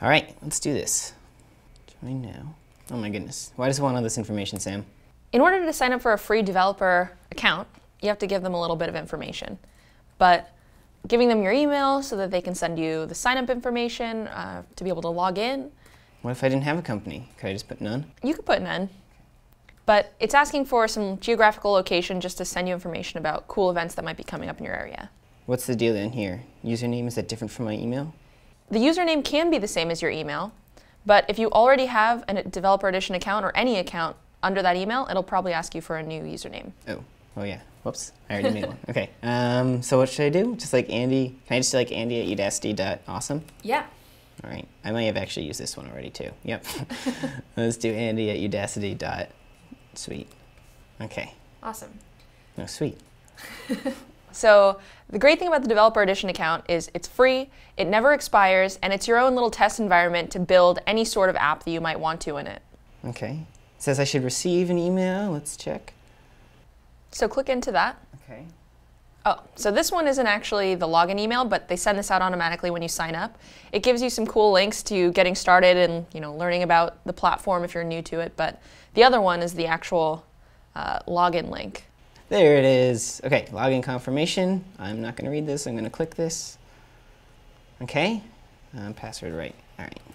All right, let's do this. Join now. Oh my goodness. Why does it want all this information, Sam? In order to sign up for a free developer account, you have to give them a little bit of information. But giving them your email so that they can send you the sign-up information to be able to log in. What if I didn't have a company? Could I just put none? You could put none. But it's asking for some geographical location just to send you information about cool events that might be coming up in your area. What's the deal in here? Username, is that different from my email? The username can be the same as your email, but if you already have a Developer Edition account or any account under that email, it'll probably ask you for a new username. Oh yeah. Whoops. I already made one. Okay. So what should I do? Just like Andy? Can I just do like Andy@udacity.awesome? Yeah. All right. I might have actually used this one already too. Yep. Let's do Andy@udacity.sweet. Okay. Awesome. Oh, sweet. So the great thing about the Developer Edition account is it's free, it never expires, and it's your own little test environment to build any sort of app that you might want to in it. Okay. It says I should receive an email. Let's check. So click into that. Okay. Oh, so this one isn't actually the login email, but they send this out automatically when you sign up. It gives you some cool links to getting started and learning about the platform if you're new to it, but the other one is the actual login link. There it is. Okay, login confirmation. I'm not going to read this. I'm going to click this. Okay. Password right. All right.